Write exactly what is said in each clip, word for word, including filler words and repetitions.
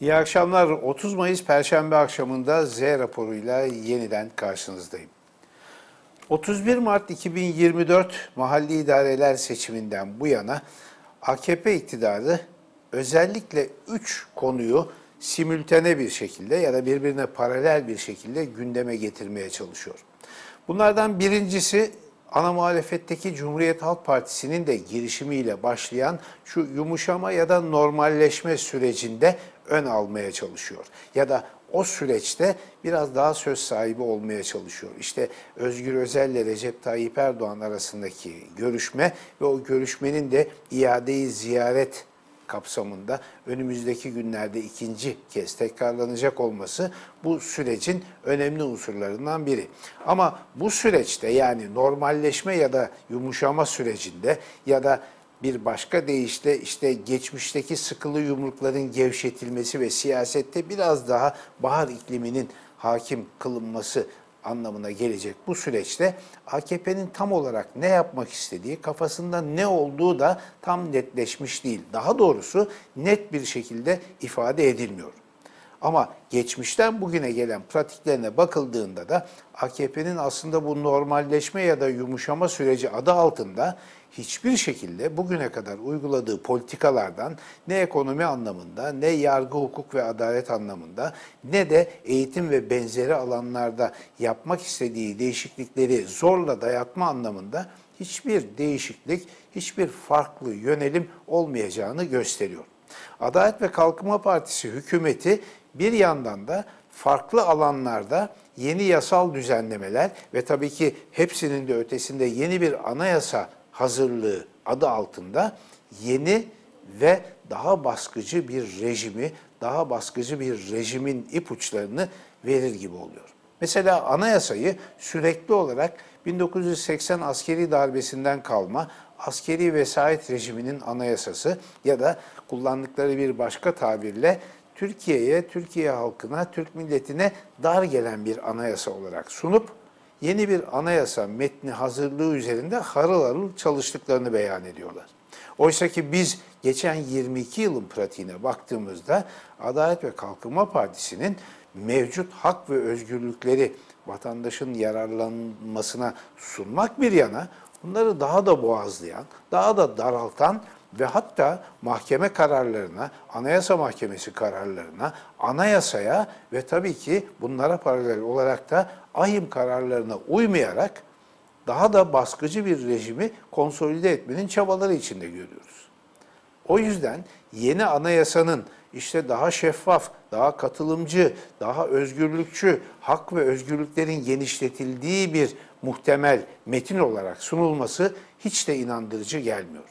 İyi akşamlar. otuz Mayıs Perşembe akşamında Z raporuyla yeniden karşınızdayım. otuz bir Mart iki bin yirmi dört mahalli idareler seçiminden bu yana A K P iktidarı özellikle üç konuyu simültane bir şekilde ya da birbirine paralel bir şekilde gündeme getirmeye çalışıyor. Bunlardan birincisi ana muhalefetteki Cumhuriyet Halk Partisi'nin de girişimiyle başlayan şu yumuşama ya da normalleşme sürecinde ön almaya çalışıyor. Ya da o süreçte biraz daha söz sahibi olmaya çalışıyor. İşte Özgür Özel ile Recep Tayyip Erdoğan arasındaki görüşme ve o görüşmenin de iadeyi ziyaret kapsamında önümüzdeki günlerde ikinci kez tekrarlanacak olması bu sürecin önemli unsurlarından biri. Ama bu süreçte, yani normalleşme ya da yumuşama sürecinde ya da bir başka deyişle işte geçmişteki sıkılı yumrukların gevşetilmesi ve siyasette biraz daha bahar ikliminin hakim kılınması anlamına gelecek bu süreçte A K P'nin tam olarak ne yapmak istediği, kafasında ne olduğu da tam netleşmiş değil. Daha doğrusu net bir şekilde ifade edilmiyor. Ama geçmişten bugüne gelen pratiklerine bakıldığında da A K P'nin aslında bu normalleşme ya da yumuşama süreci adı altında hiçbir şekilde bugüne kadar uyguladığı politikalardan ne ekonomi anlamında, ne yargı, hukuk ve adalet anlamında, ne de eğitim ve benzeri alanlarda yapmak istediği değişiklikleri zorla dayatma anlamında hiçbir değişiklik, hiçbir farklı yönelim olmayacağını gösteriyor. Adalet ve Kalkınma Partisi hükümeti bir yandan da farklı alanlarda yeni yasal düzenlemeler ve tabii ki hepsinin de ötesinde yeni bir anayasa hazırlığı adı altında yeni ve daha baskıcı bir rejimi, daha baskıcı bir rejimin ipuçlarını verir gibi oluyor. Mesela anayasayı sürekli olarak bin dokuz yüz seksen askeri darbesinden kalma askeri vesayet rejiminin anayasası ya da kullandıkları bir başka tabirle Türkiye'ye, Türkiye halkına, Türk milletine dar gelen bir anayasa olarak sunup yeni bir anayasa metni hazırlığı üzerinde harıl harıl çalıştıklarını beyan ediyorlar. Oysa ki biz geçen yirmi iki yılın pratiğine baktığımızda Adalet ve Kalkınma Partisi'nin mevcut hak ve özgürlükleri vatandaşın yararlanmasına sunmak bir yana bunları daha da boğazlayan, daha da daraltan ve hatta mahkeme kararlarına, Anayasa Mahkemesi kararlarına, anayasaya ve tabii ki bunlara paralel olarak da ahim kararlarına uymayarak daha da baskıcı bir rejimi konsolide etmenin çabaları içinde görüyoruz. O yüzden yeni anayasanın işte daha şeffaf, daha katılımcı, daha özgürlükçü, hak ve özgürlüklerin genişletildiği bir muhtemel metin olarak sunulması hiç de inandırıcı gelmiyor.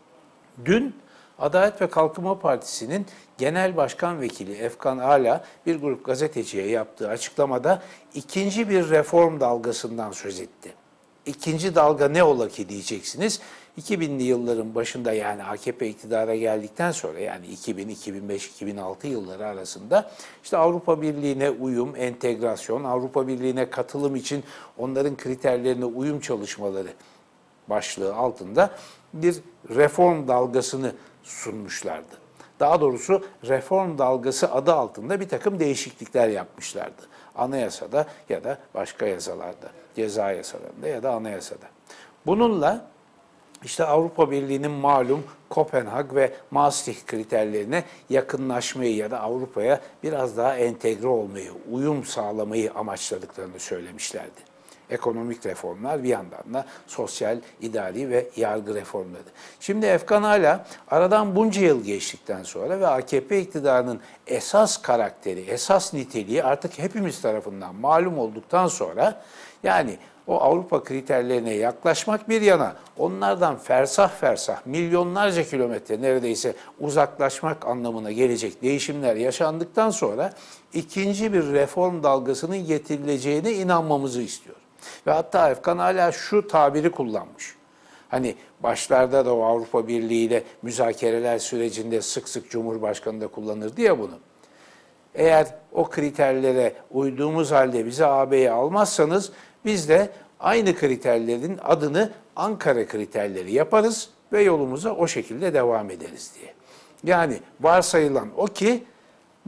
Dün Adalet ve Kalkınma Partisi'nin Genel Başkan Vekili Efkan Ala bir grup gazeteciye yaptığı açıklamada ikinci bir reform dalgasından söz etti. İkinci dalga ne ola ki diyeceksiniz. iki binli yılların başında, yani A K P iktidara geldikten sonra, yani iki bin, iki bin beş, iki bin altı yılları arasında işte Avrupa Birliği'ne uyum, entegrasyon, Avrupa Birliği'ne katılım için onların kriterlerine uyum çalışmaları başlığı altında bir reform dalgasını sunmuşlardı. Daha doğrusu reform dalgası adı altında bir takım değişiklikler yapmışlardı. Anayasada ya da başka yasalarda, ceza yasalarında ya da anayasada. Bununla işte Avrupa Birliği'nin malum Kopenhag ve Maastricht kriterlerine yakınlaşmayı ya da Avrupa'ya biraz daha entegre olmayı, uyum sağlamayı amaçladıklarını söylemişlerdi. Ekonomik reformlar, bir yandan da sosyal, idari ve yargı reformları. Şimdi Efkan Ala aradan bunca yıl geçtikten sonra ve A K P iktidarının esas karakteri, esas niteliği artık hepimiz tarafından malum olduktan sonra, yani o Avrupa kriterlerine yaklaşmak bir yana, onlardan fersah fersah, milyonlarca kilometre neredeyse uzaklaşmak anlamına gelecek değişimler yaşandıktan sonra ikinci bir reform dalgasının getirileceğine inanmamızı istiyor. Ve hatta Efkan Ala şu tabiri kullanmış. Hani başlarda da o Avrupa Birliği ile müzakereler sürecinde sık sık Cumhurbaşkanı da kullanırdı ya bunu. Eğer o kriterlere uyduğumuz halde bizi A B'ye almazsanız biz de aynı kriterlerin adını Ankara kriterleri yaparız ve yolumuza o şekilde devam ederiz diye. Yani varsayılan o ki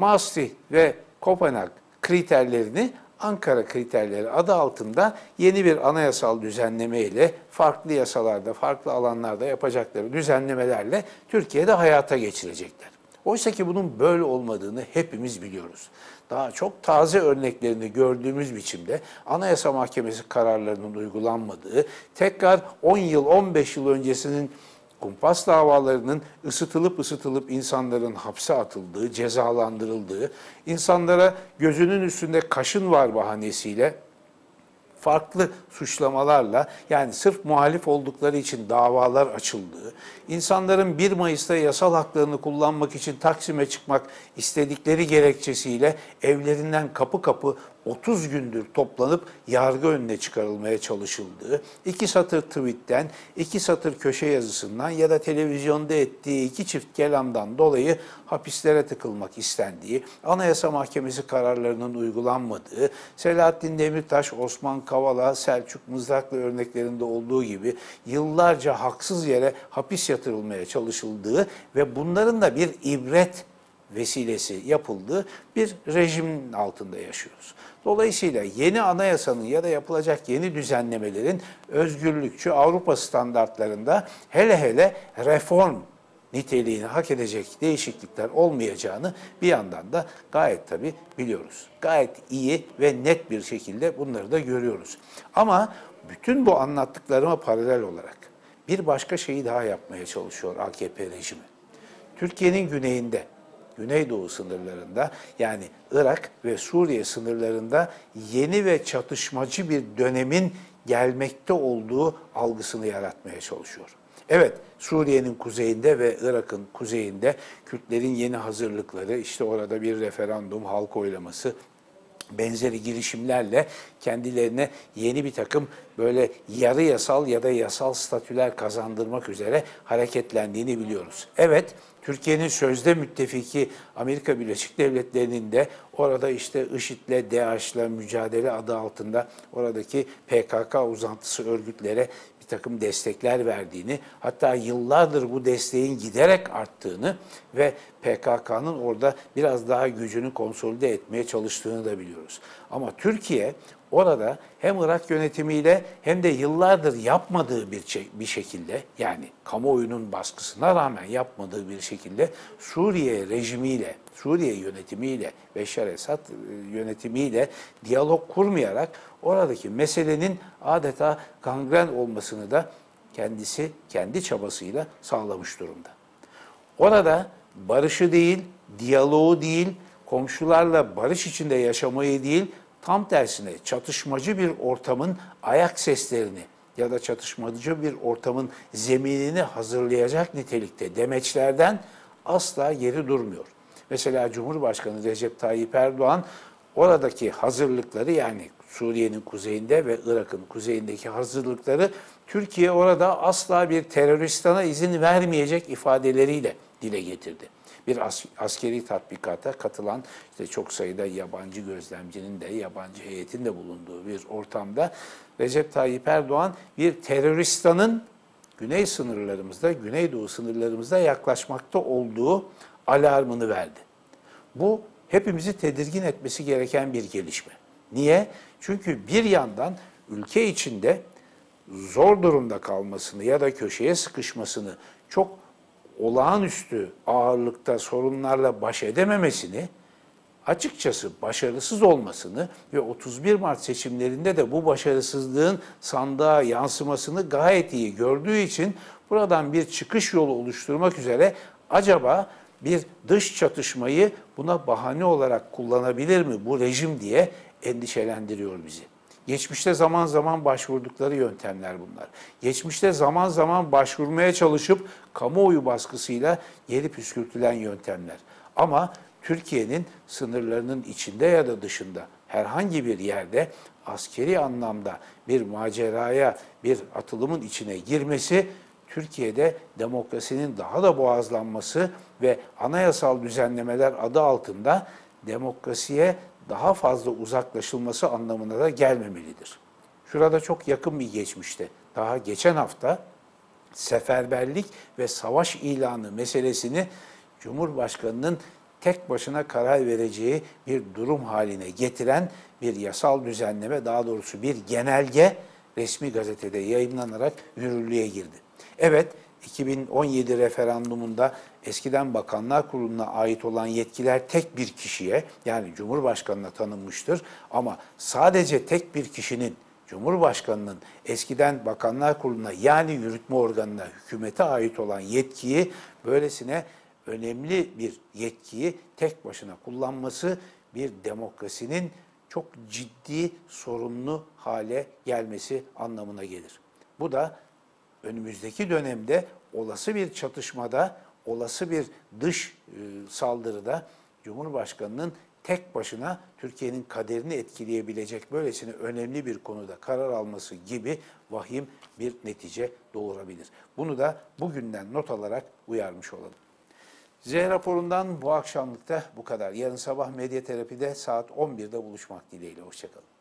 Maastricht ve Kopenhag kriterlerini Ankara kriterleri adı altında yeni bir anayasal düzenleme ile farklı yasalarda, farklı alanlarda yapacakları düzenlemelerle Türkiye'de hayata geçirecekler. Oysa ki bunun böyle olmadığını hepimiz biliyoruz. Daha çok taze örneklerini gördüğümüz biçimde Anayasa Mahkemesi kararlarının uygulanmadığı, tekrar on yıl, on beş yıl öncesinin kumpas davalarının ısıtılıp ısıtılıp insanların hapse atıldığı, cezalandırıldığı, insanlara gözünün üstünde kaşın var bahanesiyle farklı suçlamalarla, yani sırf muhalif oldukları için davalar açıldığı, insanların bir Mayıs'ta yasal haklarını kullanmak için Taksim'e çıkmak istedikleri gerekçesiyle evlerinden kapı kapı otuz gündür toplanıp yargı önüne çıkarılmaya çalışıldığı, iki satır tweetten, iki satır köşe yazısından ya da televizyonda ettiği iki çift kelamdan dolayı hapislere tıkılmak istendiği, Anayasa Mahkemesi kararlarının uygulanmadığı, Selahattin Demirtaş, Osman Kavala, Selçuk Mızraklı örneklerinde olduğu gibi yıllarca haksız yere hapis yatırılmaya çalışıldığı ve bunların da bir ibret vesilesi yapıldığı bir rejimin altında yaşıyoruz. Dolayısıyla yeni anayasanın ya da yapılacak yeni düzenlemelerin özgürlükçü Avrupa standartlarında hele hele reform niteliğini hak edecek değişiklikler olmayacağını bir yandan da gayet tabii biliyoruz. Gayet iyi ve net bir şekilde bunları da görüyoruz. Ama bütün bu anlattıklarıma paralel olarak bir başka şeyi daha yapmaya çalışıyor A K P rejimi. Türkiye'nin güneyinde, Güneydoğu sınırlarında, yani Irak ve Suriye sınırlarında yeni ve çatışmacı bir dönemin gelmekte olduğu algısını yaratmaya çalışıyor. Evet, Suriye'nin kuzeyinde ve Irak'ın kuzeyinde Kürtlerin yeni hazırlıkları, işte orada bir referandum, halk oylaması, benzeri girişimlerle kendilerine yeni bir takım böyle yarı yasal ya da yasal statüler kazandırmak üzere hareketlendiğini biliyoruz. Evet, Türkiye'nin sözde müttefiki Amerika Birleşik Devletleri'nin de orada işte IŞİD'le, DAEŞ'le mücadele adı altında oradaki P K K uzantısı örgütlere bir takım destekler verdiğini, hatta yıllardır bu desteğin giderek arttığını ve P K K'nın orada biraz daha gücünü konsolide etmeye çalıştığını da biliyoruz. Ama Türkiye orada hem Irak yönetimiyle hem de yıllardır yapmadığı bir, şey, bir şekilde, yani kamuoyunun baskısına rağmen yapmadığı bir şekilde Suriye rejimiyle, Suriye yönetimiyle, Beşar Esad yönetimiyle diyalog kurmayarak oradaki meselenin adeta gangren olmasını da kendisi kendi çabasıyla sağlamış durumda. Orada barışı değil, diyaloğu değil, komşularla barış içinde yaşamayı değil, tam tersine çatışmacı bir ortamın ayak seslerini ya da çatışmacı bir ortamın zeminini hazırlayacak nitelikte demeçlerden asla geri durmuyor. Mesela Cumhurbaşkanı Recep Tayyip Erdoğan oradaki hazırlıkları, yani Suriye'nin kuzeyinde ve Irak'ın kuzeyindeki hazırlıkları Türkiye orada asla bir teröristana izin vermeyecek ifadeleriyle dile getirdi. Bir as askeri tatbikata katılan işte çok sayıda yabancı gözlemcinin de, yabancı heyetin de bulunduğu bir ortamda Recep Tayyip Erdoğan bir teröristanın güney sınırlarımızda, Güneydoğu sınırlarımızda yaklaşmakta olduğu alarmını verdi. Bu hepimizi tedirgin etmesi gereken bir gelişme. Niye? Çünkü bir yandan ülke içinde zor durumda kalmasını ya da köşeye sıkışmasını, çok olağanüstü ağırlıkta sorunlarla baş edememesini, açıkçası başarısız olmasını ve otuz bir Mart seçimlerinde de bu başarısızlığın sandığa yansımasını gayet iyi gördüğü için buradan bir çıkış yolu oluşturmak üzere acaba bir dış çatışmayı buna bahane olarak kullanabilir mi bu rejim diye endişelendiriyor bizi. Geçmişte zaman zaman başvurdukları yöntemler bunlar. Geçmişte zaman zaman başvurmaya çalışıp kamuoyu baskısıyla geri püskürtülen yöntemler. Ama Türkiye'nin sınırlarının içinde ya da dışında herhangi bir yerde askeri anlamda bir maceraya, bir atılımın içine girmesi, Türkiye'de demokrasinin daha da boğazlanması ve anayasal düzenlemeler adı altında demokrasiye daha fazla uzaklaşılması anlamına da gelmemelidir. Şurada çok yakın bir geçmişte, daha geçen hafta seferberlik ve savaş ilanı meselesini Cumhurbaşkanı'nın tek başına karar vereceği bir durum haline getiren bir yasal düzenleme, daha doğrusu bir genelge resmi gazetede yayınlanarak yürürlüğe girdi. Evet, iki bin on yedi referandumunda eskiden Bakanlar Kurulu'na ait olan yetkiler tek bir kişiye, yani Cumhurbaşkanı'na tanınmıştır. Ama sadece tek bir kişinin, Cumhurbaşkanı'nın eskiden Bakanlar Kurulu'na, yani yürütme organına, hükümete ait olan yetkiyi, böylesine önemli bir yetkiyi tek başına kullanması bir demokrasinin çok ciddi, sorunlu hale gelmesi anlamına gelir. Bu da önümüzdeki dönemde olası bir çatışmada, olası bir dış e, saldırıda Cumhurbaşkanı'nın tek başına Türkiye'nin kaderini etkileyebilecek böylesine önemli bir konuda karar alması gibi vahim bir netice doğurabilir. Bunu da bugünden not alarak uyarmış olalım. Z raporundan bu akşamlıkta bu kadar. Yarın sabah Medya Terapi'de saat on birde buluşmak dileğiyle. Hoşçakalın.